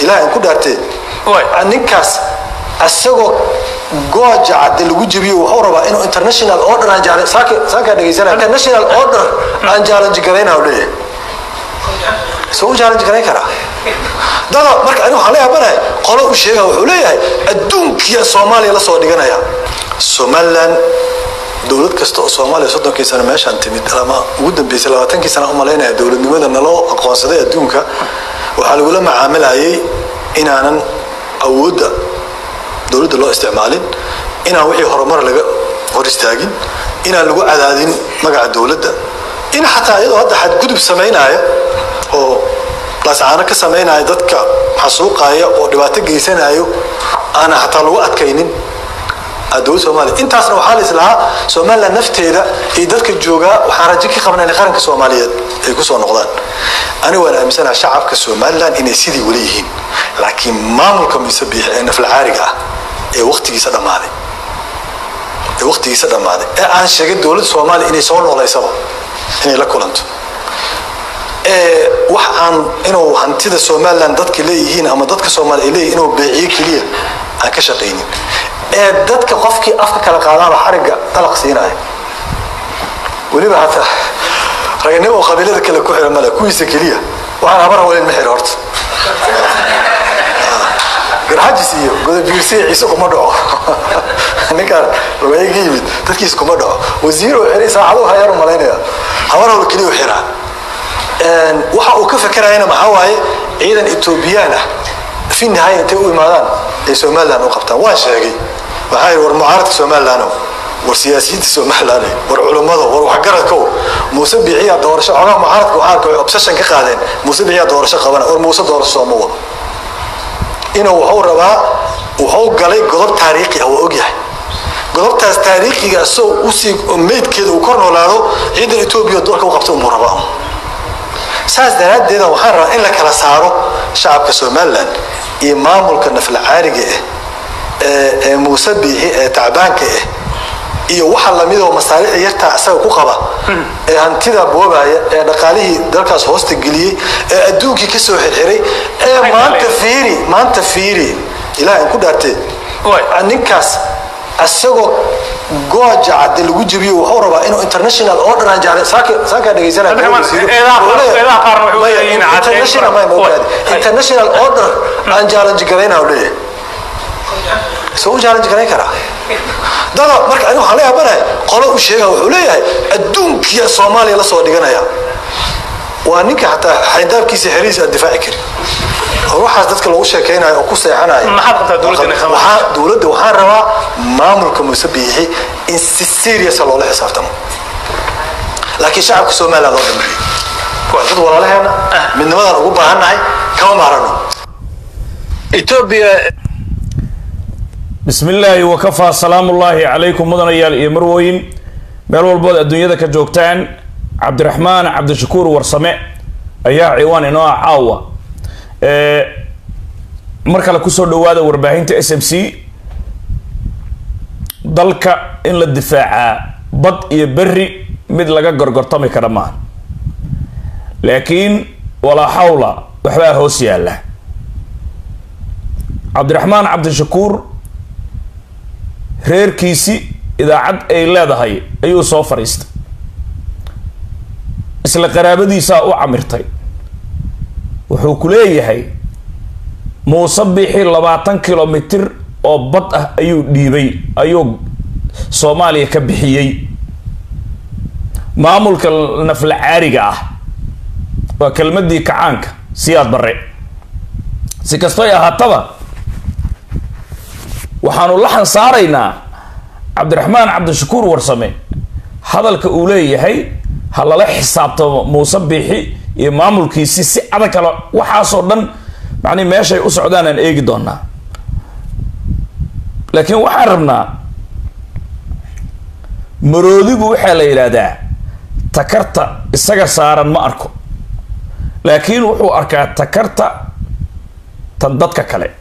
إلهي كل دارتي النكاس السوق جوج عد اللي جبيه وحوربا إنه international order عن جال ساكا دقيسنا international order عن جال جكرينا ولا سو جال جكرين كرا ده مرك أنا حاليا بنا قالوا الشيء وحوليه الدنك يا صومالي لا صور دقنا يا سومالان دولة كستو صومالي صدق كيسنا ماشي أنت متلما ودن بيسلواتن كيسنا هم علينا دولة نمدا نلو أقواصدة الدنك وحلو لما عامل أي إن أنا أود دولة الله استعمالين إن وحي هرمر لجا ورستاجين إن لجو عدادين مجا الدولة ده إن حتى أيضا هذا حد جد بسمعين آية أو بس أنا كسمعين آية ضدك حسوق آية أو دبعت جيسين آية أنا حتى لو أتكينين الدولة سومالي أنت أصلا وحالس لها سومالي نفتي ده يدك الجوجا وحرجك خمنا نقارن كسوماليات يكسو نقدان أنا وأنا مثلا شعب كسومالي إن سيدي وليهين لكن ما ممكن يسبح إن في العارقة وقت يصدم هذا وقت يصدم هذا أنا شجع دولة سومالي إن يسون ولا يسوى إن لا كلنت وحن إنه هنتيد سومالي ضدك ليه هنا أما ضدك سومالي ليه إنه بعيك ليه أنا كشقيني ضدك قفك أفك كلا قاعدة حرقة طلق سيناء وليه بعث رجعني وقبيلة كلا كحر ملك كويس كليه وأنا عبره وين المحر هرت قرحجسي قد بيرسي عيسو كمدعو نكار رواي جيد تركيز كمدعو وزيرو حري ساعدوها يا رمالينيا عبره الكليه حرا waxa uu ka fikirayna maxaa waaye ciidan Ethiopiana في النهاية تقول مالان Somaliland وقبتها واشيء وهاي ورمعارضة Somaliland والسياسيين Somaliland والعلماء وحجرة كو مسبعية دور شو عنا معارضة وعارضة obsession كقاعدين مسبعية دور شو قبنا والموسى دور الصوموة إنه هو ربع وهو قلي قضب تاريخي أو أوجه قضب تاريخي جالسوا وسي ميت كده وكرنوا لانو عند إثيوبيا دور وقبتهم مربعهم ساس دراد ده وحرر إلا كلا سارو شعب كسومالان إمام كنا في العارقة مسبيه تعبان كه iyo waxa la mid ah masaariic yarta asaga ku qaba hantida boobaya dhaqaalihi dalkaas hoosta galiyay adduunki ka soo xirxiray maanta fiiri ilaahay ku dhaartay ninkaas asagoo gooja cad lagu jabiyo wuxuu rabaa inuu international order aan jaalay saaka dhageysana international order aan challenge gareynayo leeyahay soo challenge gareyn kara dada marka anigu waxaan leeyahay banahay qolo u sheega wuxuu leeyahay adduunkiya Soomaaliya la soo dhiganaya waa ninka xataa xaydaabkiisa xiriis difaaci kari ruuxaas dadka lagu sheekeynayo oo ku seexanayo maxaad qabtaa dawladda waxaan rabaa maamulka musabiixi in si serious loo xisaabtamo laakiin shacabka Soomaaliya loo dhameeyay waa dad walaalaheena midnimadan ugu baahannahay kama maarano Ethiopia بسم الله وكفى سلام الله عليكم مدن يال إمروين ملول بود الدنيا ذا كجوكتان عبد الرحمن عبد الشكور ورسمع أيها عوان نوع عاوة مركل كسر دوادة وربعين TSMC ضلك إن الدفاع بط يبري مثل جرجرتمي كرمان لكن ولا حول وحلا هوسي الله عبد الرحمن عبد الشكور reerkiisi idaacad ay leedahay ayuu soo fariistay isla qaraabadiisa u camirtay wuxuu ku leeyahay muusabixi 20 kilomitir oo bad ah ayuu dhiibay ayuu Soomaaliya ka bixiyay maamulka nafla caariga ah waa kelmadii kacaanka siyaad bare si kasto ay ahaataba waxaanu la xansaaraynaa Cabdiraxmaan Cabdishakuur warsame hadalka uu leeyahay halala xisaabtamo muusabixi iyo maamulkiisi si adag kala waxaas oo dhan macni meeshay u socdaan aan eegi doonaa laakiin waxaan rabnaa maroodigu waxa la yiraahdaa takarta isaga saaran ma arko laakiin wuxuu arkaa takarta tan dadka kale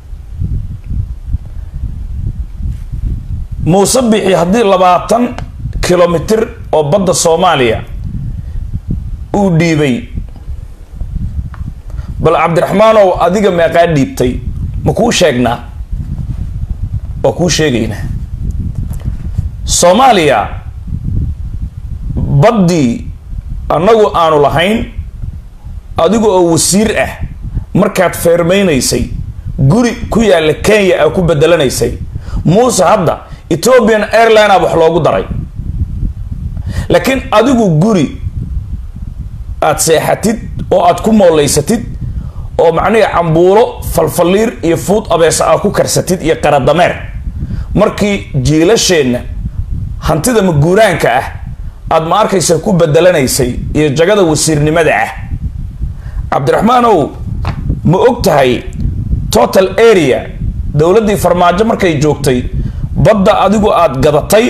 muusabixi haddii 20 kilomitir oo badda Soomaaliya uu dhiibay bal cabdiraxmaanow adiga meeqaa dhiibtay ma kuu sheegnaa waa kuu sheegaynaa soomaaliya baddii annagu aanu lahayn adiga oo wasiir ah markaad feermaynaysay guri ku yaalla Kenya ay ku bedelanaysay muuse hadda Ethiopian Airline wax loogu daray laakiin adigu guri aad seexatid oo aad ku mooleysatid oo macnaheedu cambuulo falfaliir iyo food abeesa aad ku karsatid iyo qaradameer markii jiilasheena hantida maguuraanka ah aad ma arkaysa ku bedelanaysay iyo jagada wasiirnimada ah cabdiraxmaanow ma ogtahay total area dawladii farmaajo markay joogtay badda adigu aad gadatay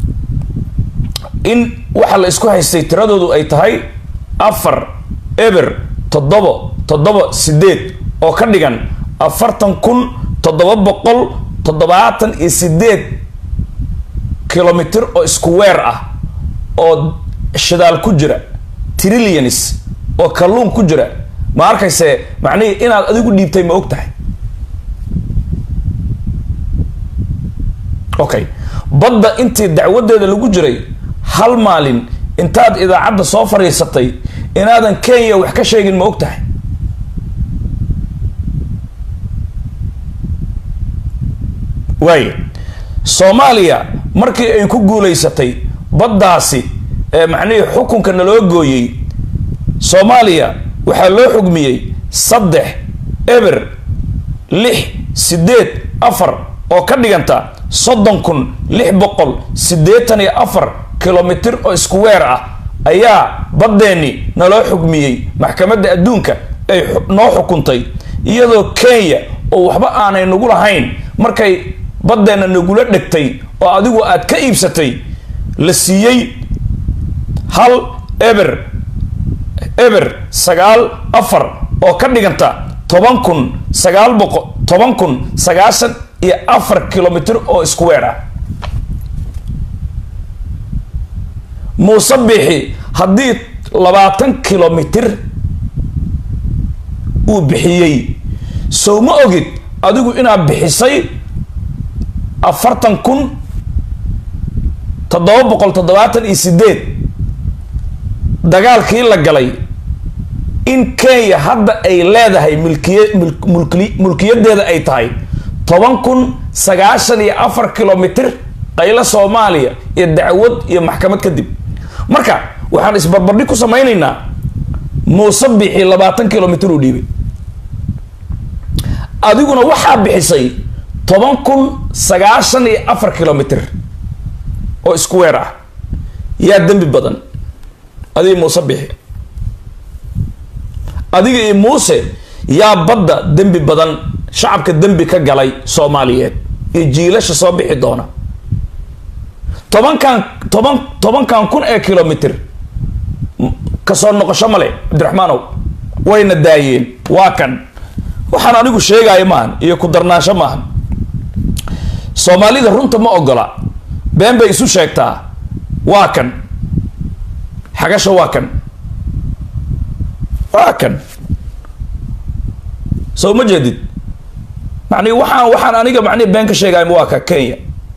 in waxa la isku haystay tiradoodu ay tahay 4 eber 7 oo ka dhigan 40,778 kilomitir oo square ah oo shidaal ku jira trillions oo kalluun ku jira ma arkayse macnaheedu inaad adigu dhiibtay ma ogtahay okay badda intii dacwadeeda lagu jiray hal maalin intaad idaacadda soo fariisatay inaadan Kenya wax ka sheegin ma ogtahay way Soomaaliya markii ay ku guuleysatay baddaasi macnaheedu xukunka naloo gooyay Soomaaliya waxaa loo xugmiyay 3 eber 6 oo ka dhiganta 30,684 kilomitir oo square ah ayaa badeeni naloo xugmiyay maxkamadda adduunka ay noo xukuntay iyadoo Kenya oo waxba aanay nagu lahayn markay badeena nagula dhigtay oo adigu aad ka iibsatay la siiyay hal eber 9 oo ka dhiganta 10,994 kilomitir oo square ah muuse bixi haddii 20 kilomitir uu bixiyey soo ma ogid adigu inaad bixisay 40,778 dagaalkii la galay in Kenya hadda ay leedahay mulkiyadeeda ay tahay 10,994 kilomitir qayla Soomaaliya iyo dacwad iyo maxkamad kadib marka waxaan isbarbardhig ku samaynaynaa muuse bixi 20 kilomitir u dhiibay adiguna waxaa bixisay 10,994 kilomitir oo square ah yaa dambi badan adiga muuse bixi adiga iyo muuse yaa badda dambi badan shacabka dambi ka galay Soomaaliyeed iyo jiilasha soo bixi doona 10,000 kun ee kilomitir ka soo noqosho male Cabdiraxmaanow wayna daayeen waa kan waxaan anigu sheegay maahan iyo ku darnaasho maahan Soomaalida runta ma ogola been bay isu sheegtaa waa kan xagasho waa kan soo ma jeedid macni waxaan aniga macni been ka sheegay waa ka Kenya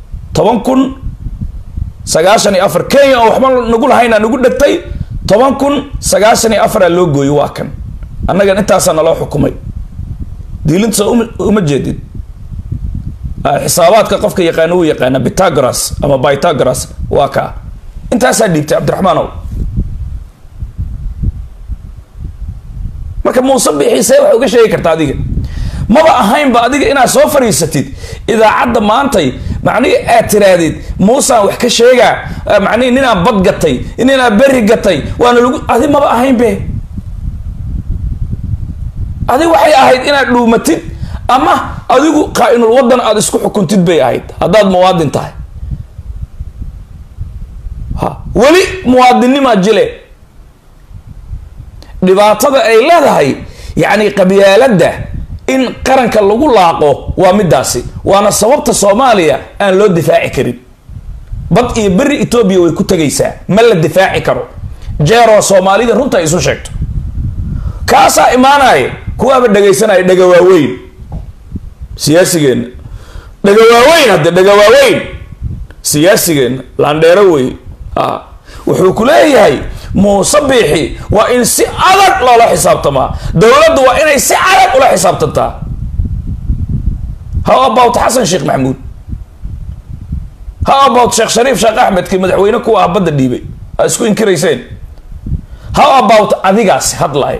10,994 Kenya oo waxba nagu lahayna nagu dhagtay 10,994 loo gooyo waa kan annaga intaas naloo xukumay diilinta uma jeedid xisaabaadka qofka yaqaan uu yaqaan Pythagoras ama Pythagoras waa ka intaas dhiibtay Cabdiraxmaanow marka muuse bixisay wax uga sheegi kartaa adiga maba ahayn ba adiga inaad soo fariisatid idaacadda maantay macnaheedu aad tiraadid muuse wax ka sheega macnaheedu inaan bad gatay inaan berri gatay waana lagu adi maba ahayn be adi waxay ahayd inaad dhuumatid ama adigu qaa'inul wadan aad isku xukuntid bay ahayd haddaad muwaadin tahay weli muwaadinnima jile dhibaatada ay leedahay yani qabyaaladda in qaranka lagu laaqo waa midaasi waana sababta Soomaaliya aan loo difaaci karin bad iyo bari Ethiopia way ku tagaysaa ma la difaaci karo jeero Soomaalida runta isu sheegto kaasa imaanay kuwaaba dhagaysanaya dhagawaaweyn siyaasigeenna dhagawaaweyn hadde dhagawaaweyn siyaasigeenna laandheero wey wuxuu ku leeyahay muuse biixi waa in si adag loola xisaabtamaa dowladdu waa inay si adag ula xisaabtantaa how about xasan sheekh maxamuud how about sheekh shariif sheekh axmed kii madaxweyne kuwa ah badda dhiibay aa isku inkirayseen how about adigaasi hadlaay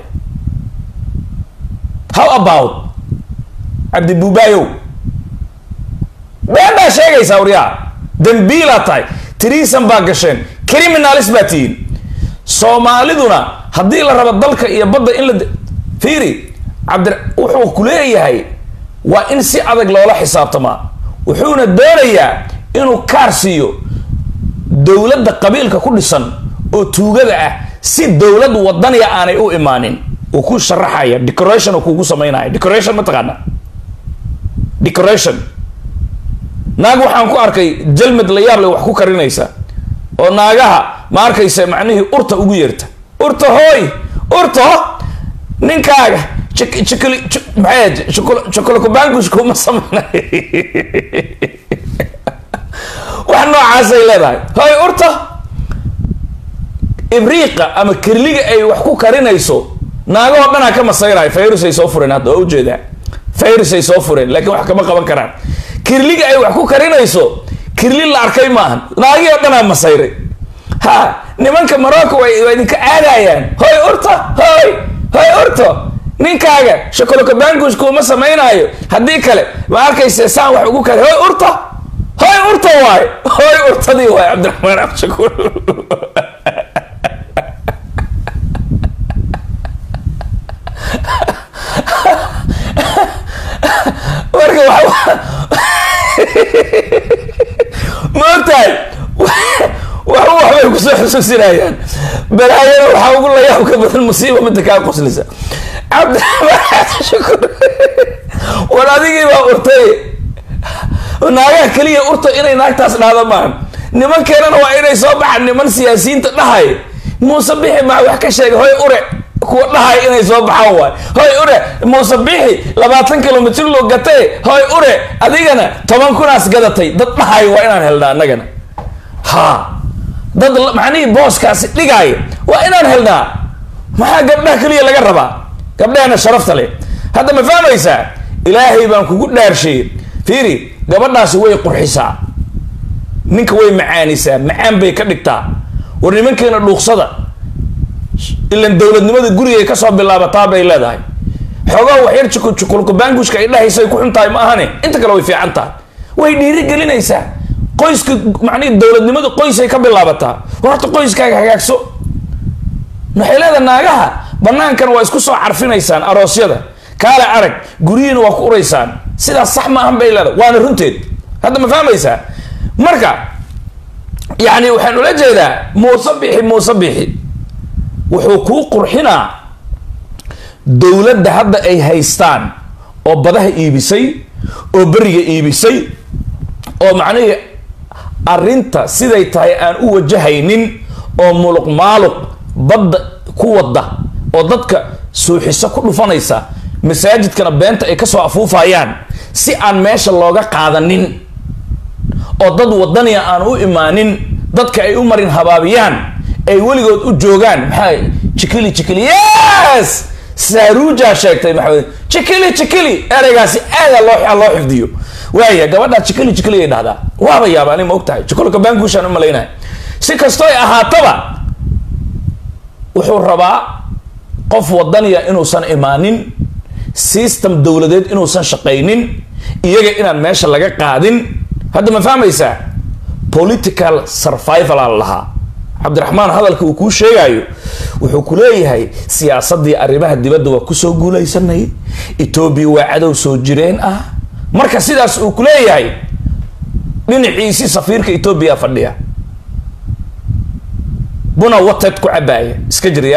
how about cabdi buubaayow been baa sheegaysaa waryaa dambiilaa tahay tiriisan baa gasheen criminalis baa tihiin soomaaliduna haddii la rabo dalka iyo badda in la fiiri wuxuu ku leeyahay waa in si adag loola xisaabtamaa wuxuuna doonayaa inuu kaar siiyo dowladda qabiilka ku dhisan oo tuugada ah si dowlad wadaniya aanay u imaanin uu ku sharaxaya decoration kuugu samaynaya decoration mataqaana decoration naag waxaan ku arkay jalmad la yaab leh wax ku karinaysa oo naagaha ma arkaysa macnihii urta ugu yeerta urta hooy urta ninkaaga chocolate bangush kuma sameynay wax noocaasay leedahay hooy urta ibriiqa ama kirliga ay wax ku karinayso naagahoo dhanaa ka masayraayo fayrusay soo fureen hadda oo ujeedaa fayrusay soo fureen laakiin wax kama qaban karaan kirliga ay wax ku karinayso kirli la arkay maahan naagihii oo dhanaa masayray ha nimanka Morocco way idinka aadayaan hooy urta hooy urta ninkaaga chocolate bangush kuma sameynaayo haddii kale ma arkaysa saan wax ugu kale hooy urta waay hooy urtadii waay Cabdiraxmaan Abshakuur marka maantay waxbay ku soo xusuusinayaan balaayana waxaa ugu layaab ka badan musiiba midda kaa qoslisa Cabdiraxmaan Abshakuur war adigii baa urtay naagaha kaliya urta inay naagtaas dhahda maahan nimankeenana waa inay soo baxaan niman siyaasiyiinta dhahay muuse bixi maa wax ka sheegay hooy ure kuwa dhahay inay soo baxaan waay hooy ure muuse bixi 20 kilomitir loo gatay hooy ure adigana 10 kunaas gadatay dad dhahay waa inaan helnaa annagana ha dad macnihii booskaasi dhigay waa inaan helnaa maxaa gabdhaha kaliya laga rabaa gabdhahana sharafta leh hadda ma fahmaysaa ilaahay baan kugu dhaarshay fiiri gabadhaasi way qurxisaa ninka way macaanisaa macaan bay ka dhigtaa war nimankeena dhuuqsada ilan dowladnimada guriga ka soo bilaabataa bay leedahay xogaa wax yar chocolate bangushka ay dhahaysay ku xuntahay ma ahane inta kale way fiican tahay way dhiiri gelinaysaa qoyska macnii dowladnimada qoysay ka bilaabataa horta qoyskaaga hagaagso maxay leedahay naagaha banaankan waa isku soo carfinaysaan aroosyada kaala arag guriyiina waa ku uraysaan sidaas sax ma ahan bay leedahay waana runteed hadda ma fahmaysaa marka yani waxaan ula jeedaa muuse bixi wuxuu kuu qurxinaa dowladda hadda ay haystaan oo badaha iibisay oo beriga iibisay oo macnihii arrinta siday tahay aan u wajahaynin oo muluq maaluq badda ku wada oo dadka suuxiso ku dhufanaysa masaajidkana beenta ay ka soo afuufayaan si aan meesha looga qaadanin oo dad wadaniya aan u imaanin dadka ay u marin habaabiyaan ay weligood u joogaan maxay jikili yes saaruuja sheegtay maxamed jikili ereygaasi aad loo xifdiyo waaya gabadha jikili ay dhahdaa waaba yaaba ani ma ogtahay chocolate bangush aan u malaynahay si kastoo ay ahaataba wuxuu rabaa qof wadaniya inuusan imaanin system dowladeed inuusan shaqaynin iyaga inaan meesha laga qaadin hadda ma fahmaysaa political survival aan lahaa Cabdiraxmaan hadalka uu ku sheegayo wuxuu ku leeyahay siyaasadii arrimaha dibadda waa ku soo guuleysanay Ethiopia waa cadow soo jireen ah marka sidaas uu ku leeyahay dhinaciisi safiirka Ethiopia fadhiya buna wateed ku cabaaya iska jiriya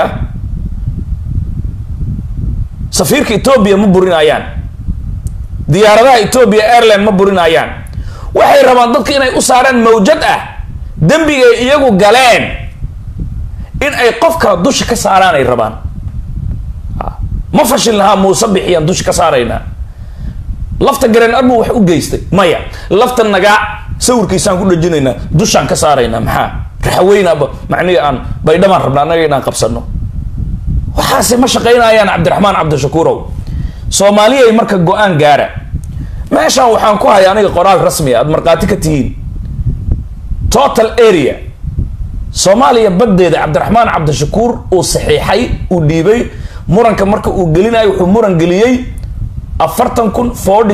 safiirka Ethiopia ma burinayaan diyaaradaha Ethiopia Airlines ma burinayaan waxay rabaan dadka inay u saaraan mawjad ah dambiga iyagu galeen in ay qofka dusha ka saaraan ay rabaan ما فشلناها موسى بحيان دوش كسارينا لفتا جرين أربو وح أجيستي مايا لفتا النجاع سور كيسان كل جنينا دوشان كسارينا محا رحوينا معني أن بيدما ربنا نجينا قبسنو وحاسب ما شقينا يا عبد الرحمن عبد الشكور سوماليا يمرك جوان جارة ماشي وحنكوها يعني قرار رسمي مرقاتك تين total area سوماليا بدأ عبد الرحمن عبد الشكور وصحيحي وديبي مرنك مرك وجلينا ومرن جليي أفرتن كن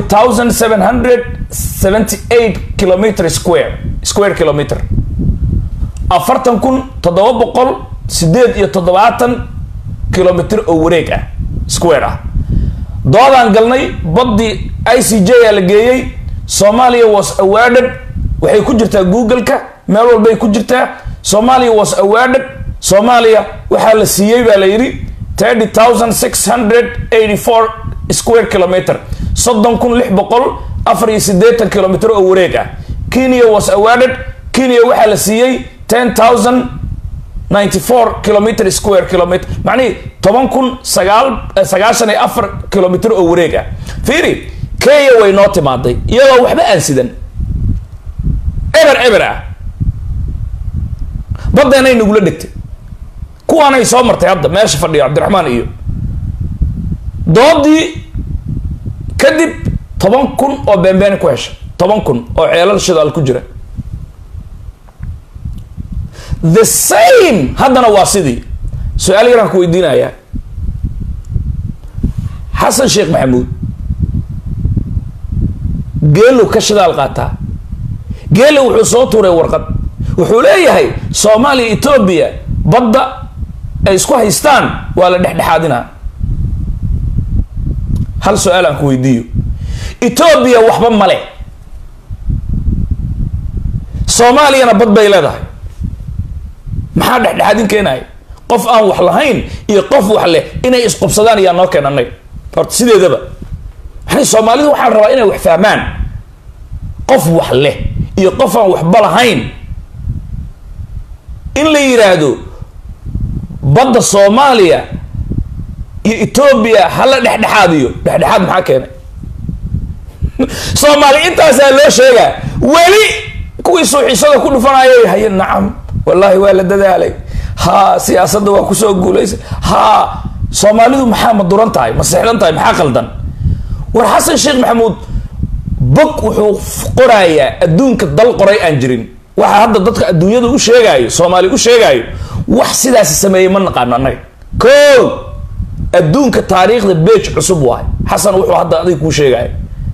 40,778 كيلومتر سكوير كيلومتر أفرتن كن تضرب قل سديد يتضبعتن كيلومتر أوريكا سكويرة دوالان قلني بدي ICJ لجيي سوماليا was awarded waxay ku jirtaa google-ka meel walba ay ku jirtaa Somalia was awarded Somalia waxa la siiyay baa la yiri 30,684 square kilometer 30,684 kilometer oo wareeg ah Kenya was awarded Kenya waxa la siiyay 10,094 kilometer square kilometer macni 10,994 kilometer oo wareeg ah fiiri Kenya way noo timaaday iyadoo waxba aan sidan eber badana ay nagu la dhigtay kuwan ay soo martay hadda meesha fadhiyo Cabdiraxmaan iyo doodii kadib 10,000 oo beenbeen ku heshay 10,000 oo ceelal shidaal ku jira the same haddana waa sidii su'aal yaraan ku weydiinaya Xasan Sheekh Maxamuud geelo ka shidaal qaataa geelo wuxuu soo tuuray warqad wuxuu leeyahay Soomaaliya Ethiopia badda ay isku haystaan waa la dhexdhexaadina hal su'aal aan ku weydiiyo Ethiopia waxba male Soomaaliyana bad bay leedahay maxaa dhexdhexaadin keenay qof aan wax lahayn iyo qof wax leh inay isqabsadaan yaa noo keenanay horta sideedaba waxay Soomaalidu waxaan rabaa inay wax fahmaan qof wax leh iyo qof aan waxba lahayn in la yiraahdo badda Soomaaliya iyo Ethiopia hala dhexdhexaadiyo dhexdhexaad maxaa keenay Soomaaliya intaas loo sheegay wali kuwii suuxisada ku dhufanayay hay nacam wallahi waa la dadaalay ha siyaasadda waa ku soo guuleysay ha Soomaalidu maxaa ma duran tahay ma sixlan tahay maxaa qaldan war Xasan Sheekh Maxamuud bog wuxuu qorayaa adduunka dal qoray aan jirin waxa hadda dadka adduunyada u sheegayo Soomaali u sheegayo wax sidaas sameeyay ma naqaan anay ko adduunka taariikhda beej cusub waay Xasan wuxuu hadda adig ku sheegayo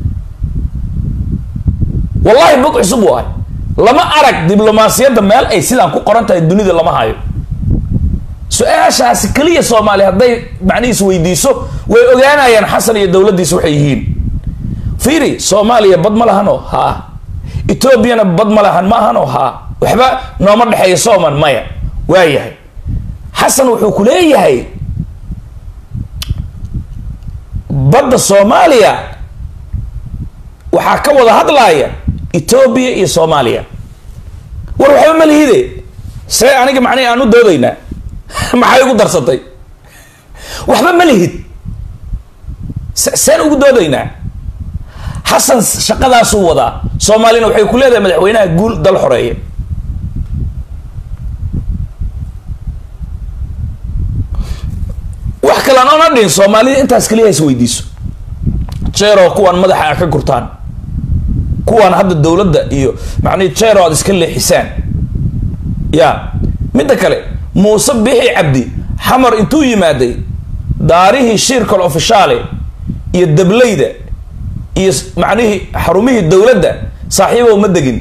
wallahi bog cusub waay lama arag diblomaasiyadda meel ay sidaan ku qoran tahay dunida lama hayo su'aashaasi kaliya Soomaali haday macnihiis weydiiso way ogaanayaan Xasan iyo dawladdiisa waxay yihiin fiiri Soomaaliya bad ma lahano ha Ethiopia bad ma lahan ma ahano ha waxba nooma dhaxeeyo Soomaan maya waayahay Xasan wuxuu ku leeyahay badda Soomaaliya waxa ka wada hadlaaya Ethiopia iyo Soomaaliya war waxba ma lihide say aniga macnay aanu doodayna maxay ugu darsatay waxba ma lihid saan ugu doodayna Xasan shaqadaas uu wada Soomaalina waxay ku leedahay madaxweynaha guul dal xoreeye wax kale aan dhin Soomaalida intaas kaliya is weydiiso jeero kuwan madaxa ka gurtaan kuwan hadda dawladda iyo macnii jeero aad iska leexisaan ya mid kale Muuse Bixi Cabdi xamar intuu yimaaday daarihii shirkal official iyo dableyda iyo macnihi xarumihii dawladda saaxiibo ma degin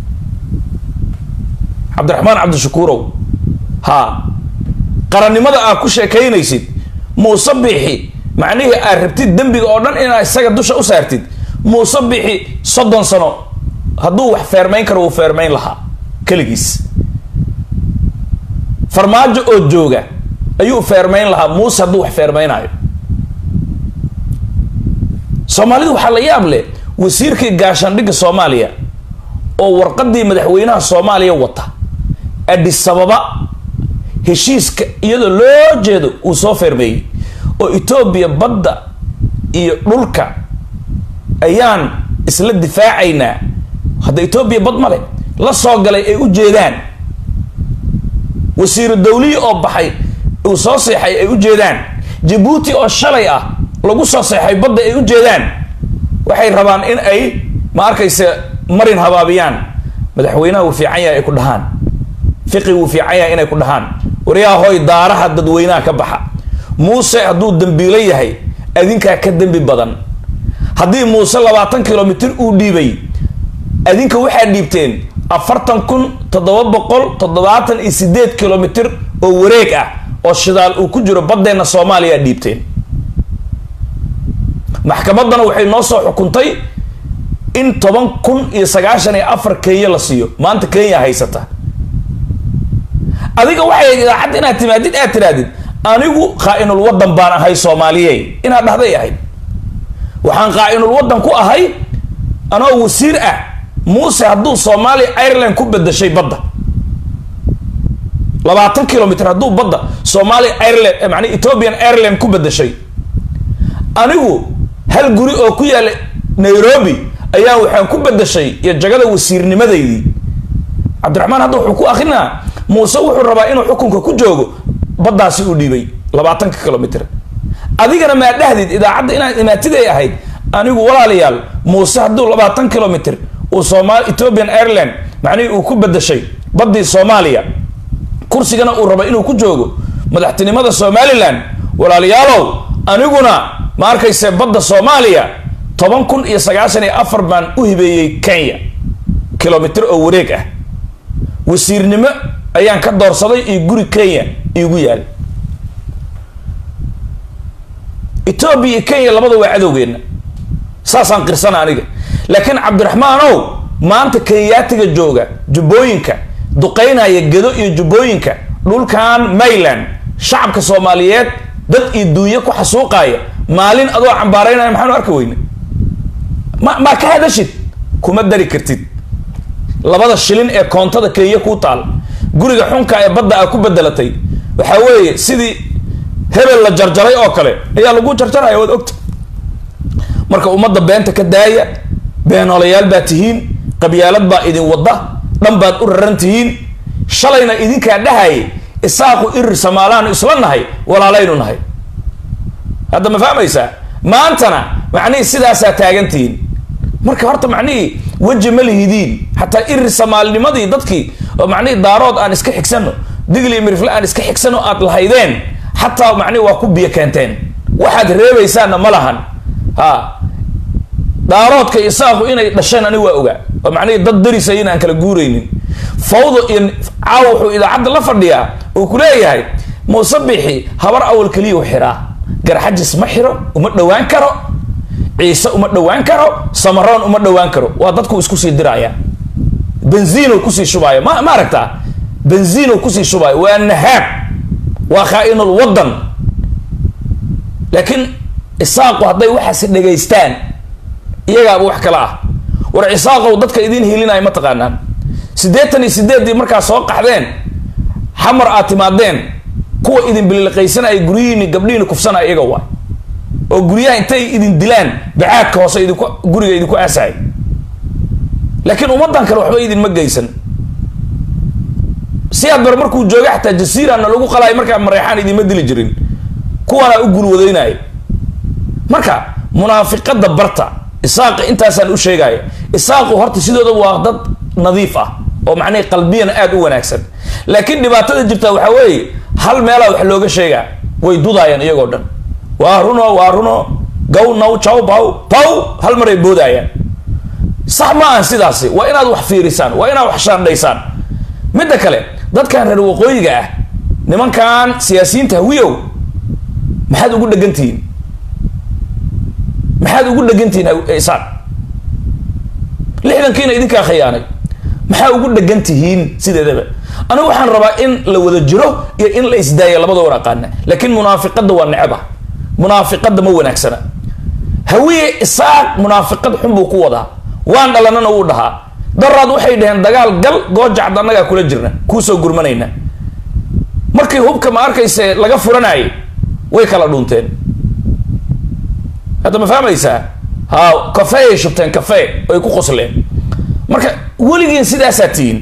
Cabdiraxmaan Cabdi Shakuur ha qarannimada aad ku sheekaynaysid Muuse Bixi macnihi aad rabtid dambiga oo dhan inaad isaga dusha u saartid Muuse Bixi 30 sano hadduu wax feermayn karo uu feermayn lahaa kaligiis farmaajo oo jooga ayuu feermayn lahaa Muuse hadduu wax feermaynayo Soomaalidu waxa la yaab leh wasiirkii gaashaandhigga Soomaaliya oo warqadii madaxweynaha Soomaaliya wata Addis Ababa heshiiska iyadoo loo jeedo uu soo feermeeyay oo Ethiopia badda iyo dhulka ayaan isla difaacaynaa hadda Ethiopia bad male la soo galay ay u jeedaan wasiir dawli oo baxay uu soo seexay ay u jeedaan Djibouti oo shalay ah lagu soo seexay badda ay u jeedaan waxay rabaan in ay ma arkaysa marin habaabiyaan madaxweynaha uu fiican yahay ay ku dhahaan fiqi uu fiican yahay inay ku dhahaan wariyaa hooy daaraha dadweynaha ka baxa Muuse hadduu dambiilo yahay adinka ka dambi badan haddii Muuse 20 kilomitir uu dhiibay adinka waxaa dhiibteen 40,778 kilomitir oo wareeg ah oo shidaal uu ku jiro badeena Soomaaliya dhiibteen maxkamadana waxay noo soo xukuntay in 10,094 Kenya la siiyo maanta Kenya haysata adiga waxay idaacad inaad timaadid aad tiraadid anigu qaa'inul wadan baan ahay Soomaaliyeey inaad dhahday ahay waxaan qaa'inul wadan ku ahay anoo wasiir ah Muuse hadduu Soomaali Ireland ku bedeshay badda 20 kilomitir hadduu badda Soomaali Ireland macni Ethiopian Ireland ku bedeshay anigu hal guri oo ku yaal Nairobi ayaa waxaan ku bedeshay iyo jagada wasiirnimadeedii Cabdiraxmaan hadda wuxuu ku akhrinaa Muuse wuxuu rabaa inuu xukunka ku joogo baddaasi u dhiibay 20 kilomitir adigana ma dhahdid idaacadda inaad imaatiday ahayd anigu walaalayaal Muuse hadduu 20 kilomitir oo Soomaali Ethiopian Ireland macni uu ku bedeshay baddii Soomaaliya kursigana uu raba inuu ku joogo madaxtinimada Somaliland walaalayaalow aniguna ma arkayse badda Soomaaliya 10,094 baan u hibeeyay Kenya kilomitir oo wareeg ah wasiirnimo ayaan ka doorsaday iyo guri Kenya igu yaal Ethiopia iyo Kenya labada waa cadowgeena saasaan qirsana aniga laakiin Cabdiraxmaanow maanta Kenyaatiga jooga Jubbooyinka duqeynaya Gedo iyo Jubbooyinka dhulkan Mayland shacabka Soomaaliyeed dad iyo duuyo ku xasuuqaya maalin adoo cambaaraynaya maxaan arka weyne ma ka hadashid kuma dari kartid labada shilin ee koontada Kenya ku taal guriga xunka ee badda ku bedelatay waxa weeye sidii hebel la jarjaray oo kale ayaa lagu jarjaray wad ogta marka ummadda beenta ka daaya beenolayaal baa tihiin qabyaalad baa idin wada dhan baad u rarantihiin shalayna idinka dhahay isaaqu irir Soomaaliland isla nahay walaalaynu nahay hadda ma fahmaysaa maantana macni sidaas taagantiin marka horta macni waji ma lihidiin hatta irir Soomaalinimadii dadkii oo macni daarood aan iska xigsano digli mirfla aan iska xigsano aad lahaydeen hatta macni waa ku biyo keenteen waxaad reebaysaana ma lahan ha daaroodka isaaqu inay dhasheen ani waa ogaa oo macni dad darisay inaan kala guureynin fawdo in caawu idaacadda la fadhiyaa oo ku leeyahay Muuse Bixi habar awal kaliya u xiraa garxajis ma xiro uma dhawaan karo Ciise uma dhawaan karo Samaroon uma dhawaan karo waa dadku isku sii diraya benzino ku sii shubaya ma aragtaa benzino ku sii shubaya waa nahab waa khaa'inul wadan laakiin isaaqu haday waxa si dhageystaan iyaga wax kala ah war isaaqo dadka idin hiilinay ma taqaanaan 88 markaa soo qaxdeen xamar aad timaadeen kuwa idin bililqaysanay guriyiin gabdhiin kufsanay iyaga waa oo guriyaha intay idin dilaan bacaadka hoose idinku guriga idinku aasay laakiin ummadan kale waxba idin ma geysan si aad bar markuu jooga xataa jasiirana lagu qalay markaa mareexaan idin ma dili jirin kuwana u gulwadeynay marka munaafiqada barta isaaq intaasaan u sheegay isaaqu horta sidooda waa dad nadiif ah oo macnay qalbiyan aad u wanaagsan laakiin dhibaatada jirta waxa weeye hal meel wax looga sheegaa way dudayaan iyagoo dhan waa runo gow now chow pow hal maray boodayaan sax ma aan sidaasi waa inaad wax fiirisaan waa inaad wax shaandhaysaan midda kale dadkan reer waqooyiga ah nimankan siyaasiyiinta hawiyow maxaad ugu dhagantihiin isaaq 60kiina idinkaa khiyaanay maxaa ugu dhagantihiin sideedaba anigu waxaan rabaa in la wada jiro iyo in la isdaayo labada waraqaana laakiin munaafiqada waa necba munaafiqada ma wanaagsana hawiye isaaq munaafiqad xun buu ku wadaa waan dhalanana uu dhahaa daraad waxay dhaheen dagaal gal goojacd annaga kula jirna ku soo gurmanayna markii hubka ma arkayse laga furanay way kala dhunteen hadda ma fahmaysaa ha kafee ay shubteen kafee ay ku qosleen marka weligiin sidaasaa tihiin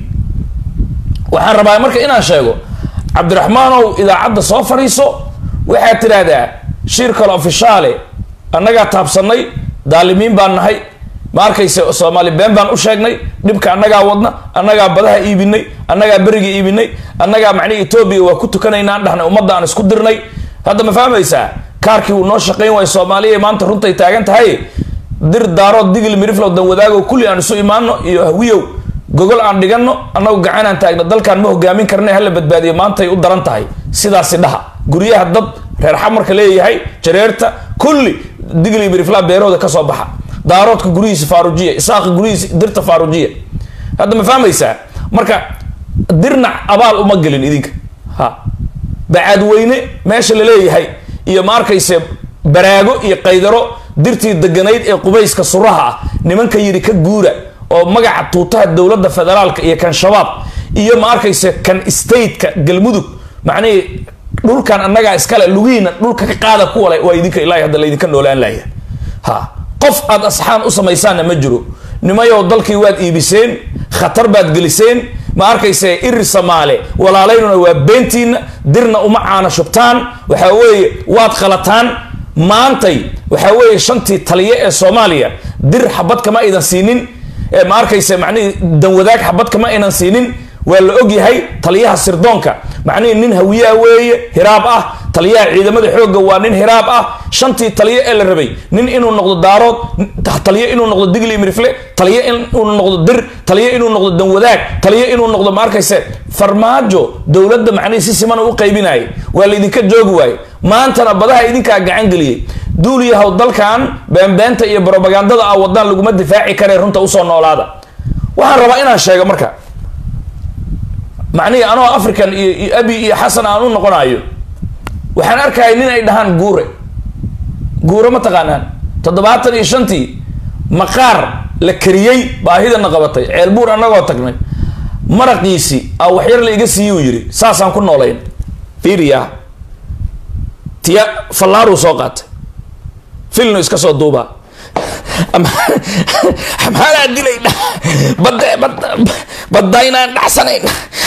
waxaan rabaa marka inaan sheego cabdiraxmaanow idaacadda soo fadhiiso waxaad tidhaahdaa shir kale ofishaale annagaa taabsanay daalimiin baan nahay ma arkayse soomaali been baan u sheegnay dhibka annagaa wadna annagaa badaha iibinay annagaa beriga iibinay annagaa macnihi etoobiya waa ku tukanaynaa aan dhahnay ummadda aan isku dirnay hadda ma fahmaysaa kaarkii uu noo shaqayn waayo soomaaliya maanta runtay taagan tahay dir daarood digil miriflow dan wadaago kulli aan isu imaano iyo hawiyow gogol aan dhigano annagu gacan aan taagno dalkaan ma hogaamin karnay hala badbaadiyo maantay u daran tahay sidaasi dhaha guryaha dad reer xamarka leeyahay jareerta kulli digil miriflaa beerooda ka soo baxa daaroodka gurihiisa faarujiya isaaqa gurihiisa dirta faarujiya hadda ma fahmaysaa marka dirnac abaal uma gelin idinka ha bacaadweyne meesha la leeyahay iyo ma arkayse baraago iyo qaydaro dirtii deganayd ee qubayska suraha ah nimanka yiri ka guura oo magaca tuutaha dowladda federaalka iyo kan shabaab iyo ma arkayse kan stateka galmudug macnihii dhulkan annagaa iskale lugiina dhulka ka qaada kuwale waa idinka ilaahay hadda laydinka noolaan laaya ha qof aad asxaan u samaysaanna ma jiro nimayow dalkii waad iibiseen khatar baad geliseen ma arkayse iri samaale walaalaynuna waa beentiina dirna uma caana shubtaan waxaa weeye waad qalataan maantay waxaa weeye shantii taliye ee soomaaliya dir xabad kama aydan siinin ma arkayse macnihii danwadaag xabad kama aynan siinin waa la og yahay taliyaha sirdoonka macnihii nin hawiyaa weeye hiraab ah taliyaha ciidamada xoogga waa nin hiraab ah shantii taliye ee la rabay nin inuu noqdo daarood taliye inuu noqdo digli mirifle taliye inuu noqdo dir taliye inuu noqdo danwadaag taliye inuu noqdo ma arkayse farmaajo dowladda macnihii si siman u qaybinayay waa laydinka joogi waaye maantana badaha idinkaa gacan geliyey duul yahow dalkan beenbeenta iyo brobagandada ah wadaan laguma difaaci karee runta usoo noolaada waxaan rabaa inaan sheego marka macnihii anoo african iyo abi iyo xasan aan u noqonayo waxaan arkaya nin ay dhahaan guure ma taqaanaan 75 maqaar la kariyey baahidana qabatay ceelbuur annagoo tagnay maraqiisi aw waxyar la iga siiyuu yiri saasaan ku noolayn fiiriya tiya fallaaru soo qaatay filno iska soo duuba maxaa dilayna badda inaan dhacsanayn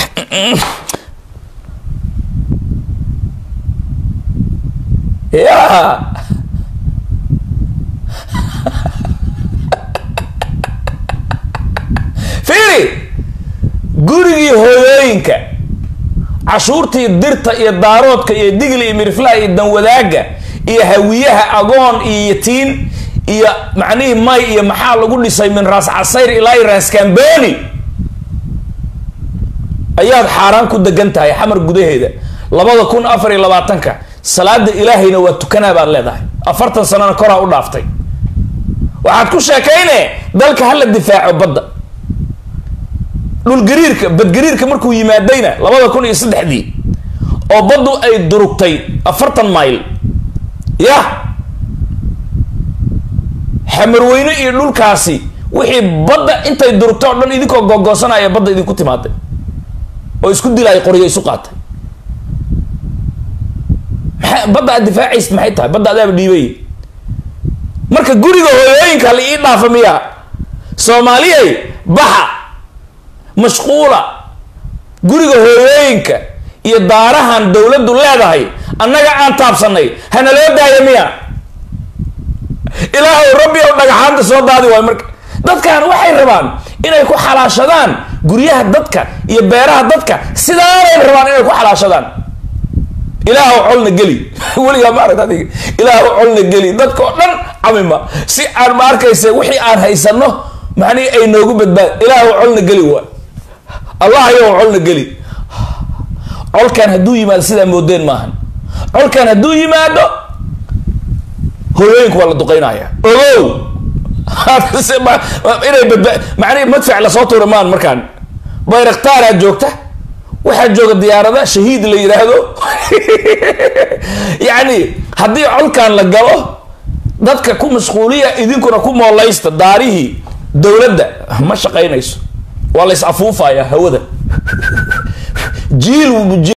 ya fiiri gurigii hooyooyinka cashuurtii dirta iyo daaroodka iyo digli iyo miriflaha iyo danwadaaga iyo hawiyaha agoon iyo yatiin iyo macnihii may iyo maxaa lagu dhisay min raas casayr ilaa raas kamboni ayaad xaaraan ku degan tahay xamar gudaheeda 2024 salaada ilaahayna waa tukanaa baad leedahay 40 sanana koraa u dhaaftay waxaad ku sheekayne dalka hala difaaco badda dhul gariirka bad gariirka markuu yimaadayna 2003 oo baddu ay durugtay 40 mayl ya xamarweyne iyo dhulkaasi wixii badda intay durugto oo dhan idinkoo googoosanaya badda idinku timaaday oo isku dilay qoriyo isu qaatay badda difaaciist maxay tahay badda adaab dhiibay marka guriga hooyooyinka la ii dhaafa miya Soomaaliyay baxa mashquula guriga hooyooyinka iyo daarahan dawladdu leedahay annaga aan taabsanay hana loo daayo miya ilaahay rabbi oo dhagaxaanta soo daadi way marka dadkan waxay rabaan inay ku xalaashadaan guryaha dadka iyo beeraha dadka sidaanay rabaan inay ku xalaashadaan ilaahu culna geli waliga ma aragtay adiga ilaahu culna geli dadka oo dhan camima si aan ma arkayse wixii aan haysano macni ay noogu badbaad ilaahu culna geli waa allah ayo culna geli colkan haduu yimaado sida moodeen maahan colkan haduu yimaado hooyooyinku waa la duqeynaya ogow inay badbaad macni madfac la soo tuuramaan markaan bayraktaar joogta waxaa jooga diyaarada shahiid la yiraahdo yani haddii colkan la galo dadka ku mashquuliya idinkuna ku moolaysta daarihii dawladda ma shaqaynayso waa la is afuufaya hawada jiil